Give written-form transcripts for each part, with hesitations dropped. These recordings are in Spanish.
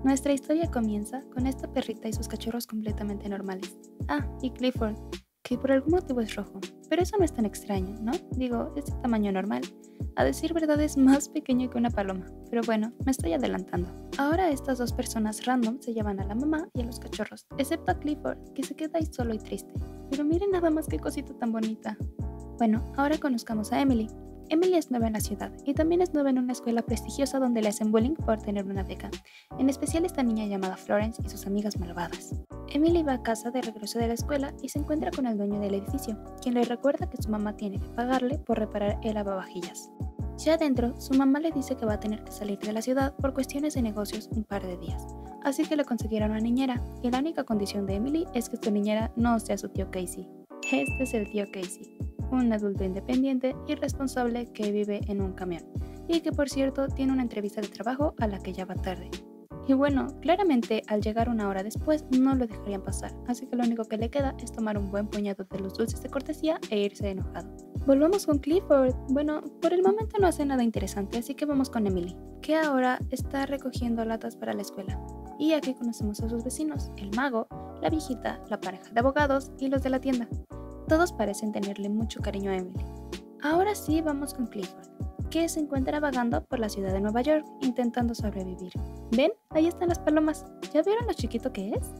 Nuestra historia comienza con esta perrita y sus cachorros completamente normales. Ah, y Clifford, que por algún motivo es rojo. Pero eso no es tan extraño, ¿no? Digo, es de tamaño normal. A decir verdad es más pequeño que una paloma. Pero bueno, me estoy adelantando. Ahora estas dos personas random se llevan a la mamá y a los cachorros, excepto a Clifford, que se queda ahí solo y triste. Pero miren nada más qué cosita tan bonita. Bueno, ahora conozcamos a Emily. Emily es nueva en la ciudad y también es nueva en una escuela prestigiosa donde le hacen bullying por tener una beca, en especial esta niña llamada Florence y sus amigas malvadas. Emily va a casa de regreso de la escuela y se encuentra con el dueño del edificio, quien le recuerda que su mamá tiene que pagarle por reparar el lavavajillas. Ya adentro, su mamá le dice que va a tener que salir de la ciudad por cuestiones de negocios un par de días, así que le conseguirá una niñera, y la única condición de Emily es que su niñera no sea su tío Casey. Este es el tío Casey, un adulto independiente y responsable que vive en un camión, y que por cierto tiene una entrevista de trabajo a la que ya va tarde. Y bueno, claramente al llegar una hora después no lo dejarían pasar, así que lo único que le queda es tomar un buen puñado de los dulces de cortesía e irse enojado. Volvamos con Clifford. Bueno, por el momento no hace nada interesante, así que vamos con Emily, que ahora está recogiendo latas para la escuela. Y aquí conocemos a sus vecinos, el mago, la viejita, la pareja de abogados y los de la tienda. Todos parecen tenerle mucho cariño a Emily. Ahora sí vamos con Clifford, que se encuentra vagando por la ciudad de Nueva York intentando sobrevivir. ¿Ven? Ahí están las palomas. ¿Ya vieron lo chiquito que es?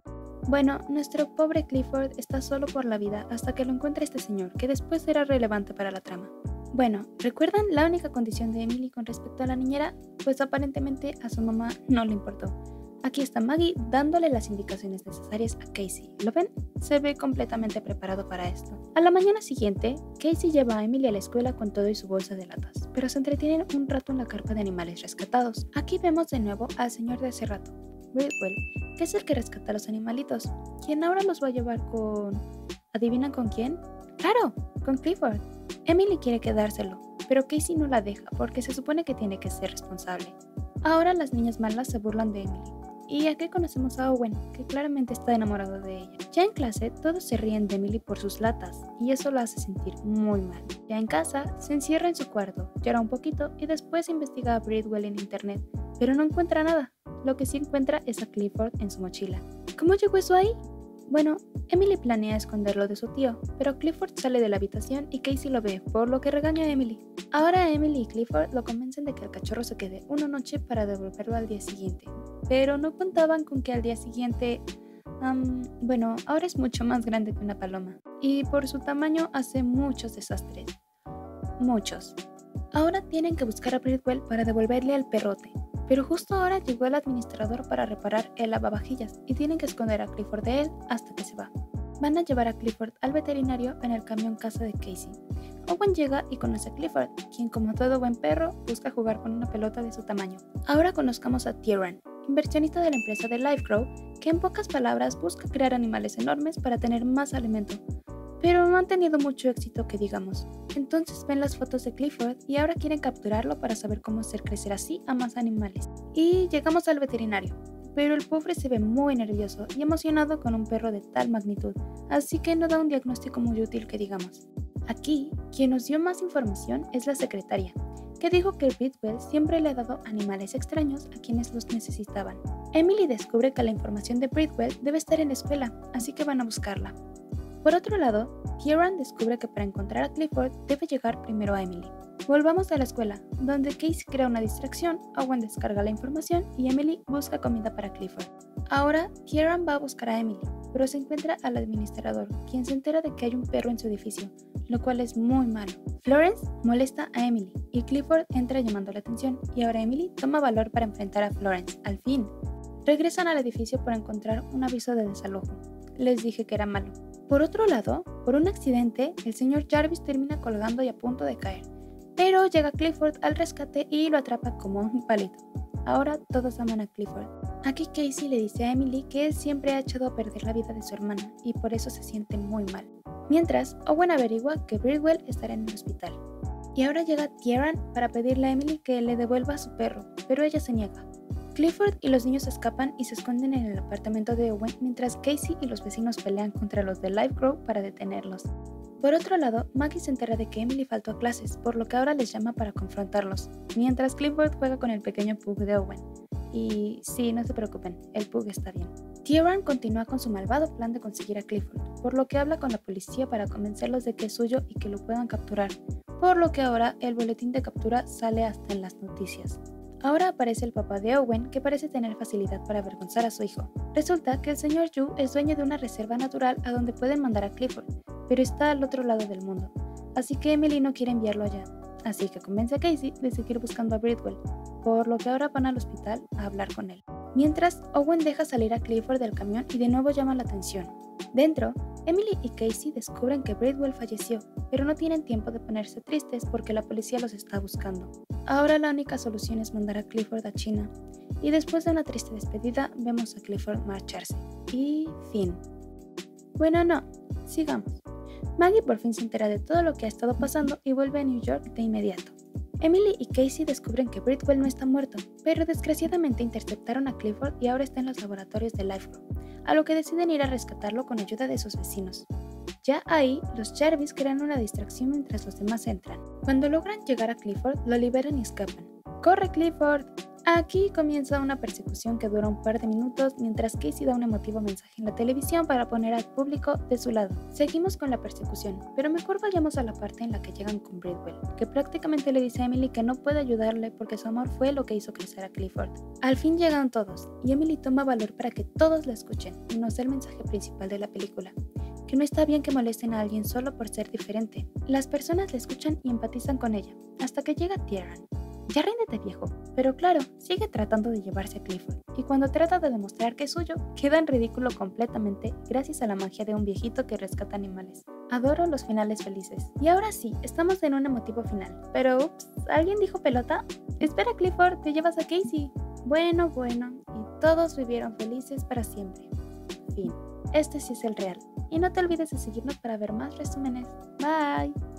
Bueno, nuestro pobre Clifford está solo por la vida hasta que lo encuentre este señor, que después será relevante para la trama. Bueno, ¿recuerdan la única condición de Emily con respecto a la niñera? Pues aparentemente a su mamá no le importó. Aquí está Maggie dándole las indicaciones necesarias a Casey. ¿Lo ven? Se ve completamente preparado para esto. A la mañana siguiente, Casey lleva a Emily a la escuela con todo y su bolsa de latas, pero se entretienen un rato en la carpa de animales rescatados. Aquí vemos de nuevo al señor de hace rato, Bridwell, que es el que rescata a los animalitos, quien ahora los va a llevar con... ¿Adivinan con quién? ¡Claro! Con Clifford. Emily quiere quedárselo, pero Casey no la deja porque se supone que tiene que ser responsable. Ahora las niñas malas se burlan de Emily. Y aquí conocemos a Owen, que claramente está enamorado de ella. Ya en clase, todos se ríen de Emily por sus latas, y eso la hace sentir muy mal. Ya en casa, se encierra en su cuarto, llora un poquito y después investiga a Bridwell en internet, pero no encuentra nada. Lo que sí encuentra es a Clifford en su mochila. ¿Cómo llegó eso ahí? Bueno, Emily planea esconderlo de su tío, pero Clifford sale de la habitación y Casey lo ve, por lo que regaña a Emily. Ahora Emily y Clifford lo convencen de que el cachorro se quede una noche para devolverlo al día siguiente, pero no contaban con que al día siguiente... bueno, ahora es mucho más grande que una paloma, y por su tamaño hace muchos desastres. Muchos. Ahora tienen que buscar a Bridwell para devolverle al perrote. Pero justo ahora llegó el administrador para reparar el lavavajillas y tienen que esconder a Clifford de él hasta que se va. Van a llevar a Clifford al veterinario en el camión casa de Casey. Owen llega y conoce a Clifford, quien como todo buen perro busca jugar con una pelota de su tamaño. Ahora conozcamos a Tieran, inversionista de la empresa de LifeGrow, que en pocas palabras busca crear animales enormes para tener más alimento, pero no han tenido mucho éxito que digamos. Entonces ven las fotos de Clifford y ahora quieren capturarlo para saber cómo hacer crecer así a más animales. Y llegamos al veterinario, pero el pobre se ve muy nervioso y emocionado con un perro de tal magnitud, así que no da un diagnóstico muy útil que digamos. Aquí, quien nos dio más información es la secretaria, que dijo que Bridwell siempre le ha dado animales extraños a quienes los necesitaban. Emily descubre que la información de Bridwell debe estar en la escuela, así que van a buscarla. Por otro lado, Kieran descubre que para encontrar a Clifford debe llegar primero a Emily. Volvamos a la escuela, donde Casey crea una distracción, Owen descarga la información y Emily busca comida para Clifford. Ahora, Kieran va a buscar a Emily, pero se encuentra al administrador, quien se entera de que hay un perro en su edificio, lo cual es muy malo. Florence molesta a Emily y Clifford entra llamando la atención y ahora Emily toma valor para enfrentar a Florence, al fin. Regresan al edificio para encontrar un aviso de desalojo. Les dije que era malo. Por otro lado, por un accidente, el señor Jarvis termina colgando y a punto de caer, pero llega Clifford al rescate y lo atrapa como un palito. Ahora todos aman a Clifford. Aquí Casey le dice a Emily que él siempre ha echado a perder la vida de su hermana y por eso se siente muy mal. Mientras, Owen averigua que Bridwell estará en el hospital. Y ahora llega Tieran para pedirle a Emily que le devuelva a su perro, pero ella se niega. Clifford y los niños escapan y se esconden en el apartamento de Owen mientras Casey y los vecinos pelean contra los de LifeGrow para detenerlos. Por otro lado, Maggie se entera de que Emily faltó a clases, por lo que ahora les llama para confrontarlos, mientras Clifford juega con el pequeño pug de Owen. Y sí, no se preocupen, el Pug está bien. Tieran continúa con su malvado plan de conseguir a Clifford, por lo que habla con la policía para convencerlos de que es suyo y que lo puedan capturar, por lo que ahora el boletín de captura sale hasta en las noticias. Ahora aparece el papá de Owen, que parece tener facilidad para avergonzar a su hijo. Resulta que el señor Yu es dueño de una reserva natural a donde pueden mandar a Clifford, pero está al otro lado del mundo, así que Emily no quiere enviarlo allá. Así que convence a Casey de seguir buscando a Bridwell, por lo que ahora van al hospital a hablar con él. Mientras, Owen deja salir a Clifford del camión y de nuevo llama la atención. Dentro, Emily y Casey descubren que Bridwell falleció, pero no tienen tiempo de ponerse tristes porque la policía los está buscando. Ahora la única solución es mandar a Clifford a China, y después de una triste despedida vemos a Clifford marcharse. Y fin. Bueno, no, sigamos. Maggie por fin se entera de todo lo que ha estado pasando y vuelve a New York de inmediato. Emily y Casey descubren que Bridwell no está muerto, pero desgraciadamente interceptaron a Clifford y ahora está en los laboratorios de Lifeco, a lo que deciden ir a rescatarlo con ayuda de sus vecinos. Ya ahí, los Jarvis crean una distracción mientras los demás entran. Cuando logran llegar a Clifford, lo liberan y escapan. ¡Corre, Clifford! Aquí comienza una persecución que dura un par de minutos mientras Casey da un emotivo mensaje en la televisión para poner al público de su lado. Seguimos con la persecución, pero mejor vayamos a la parte en la que llegan con Bridwell, que prácticamente le dice a Emily que no puede ayudarle porque su amor fue lo que hizo crecer a Clifford. Al fin llegan todos, y Emily toma valor para que todos la escuchen y nos da el mensaje principal de la película, que no está bien que molesten a alguien solo por ser diferente. Las personas la escuchan y empatizan con ella, hasta que llega Tieran. Ya ríndete, viejo, pero claro, sigue tratando de llevarse a Clifford, y cuando trata de demostrar que es suyo, queda en ridículo completamente gracias a la magia de un viejito que rescata animales. Adoro los finales felices. Y ahora sí, estamos en un emotivo final, pero ups, ¿alguien dijo pelota? Espera, Clifford, te llevas a Casey. Bueno, y todos vivieron felices para siempre. Fin. Este sí es el real. Y no te olvides de seguirnos para ver más resúmenes. Bye.